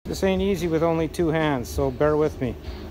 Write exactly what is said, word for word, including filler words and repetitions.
This ain't easy with only two hands, so bear with me.